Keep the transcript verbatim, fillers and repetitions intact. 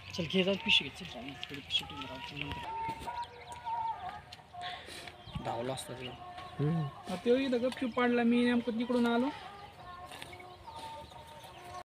चल घे जाऊ पिशवी घे चल आम्ही थोडी पिशवी ठेवून राहू नंतर धावला असता ते हम्म. मग तो इथं गपचूप पाडला मी नेमकं तिकडून आलो